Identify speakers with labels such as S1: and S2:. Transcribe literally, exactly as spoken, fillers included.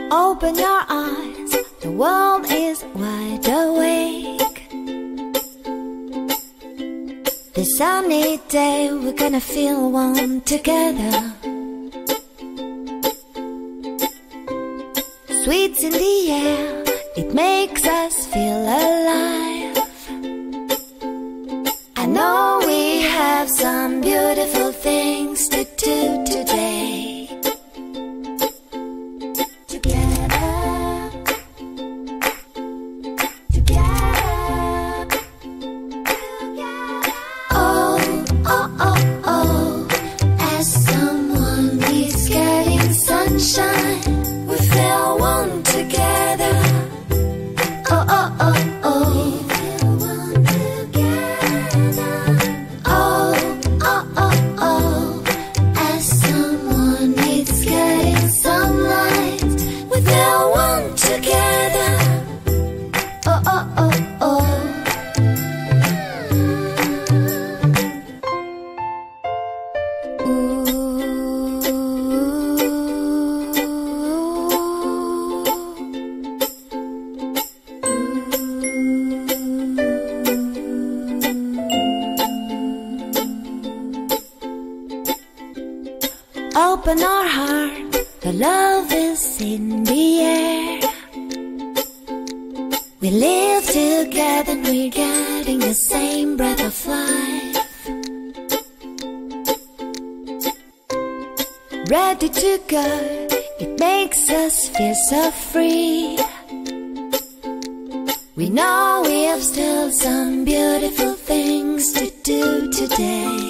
S1: Open your eyes, the world is wide awake. This sunny day, we're gonna feel one together. Sweets in the air, it makes us feel alive. I know we have some beautiful things to do today. We feel one together. Oh, oh, oh, oh. We feel one together. Oh, oh, oh, oh. As someone needs getting sunlight, we feel one together. Oh, oh, oh, oh. Ooh. Open our heart, the love is in the air. We live together and we're getting the same breath of life. Ready to go, it makes us feel so free. We know we have still some beautiful things to do today.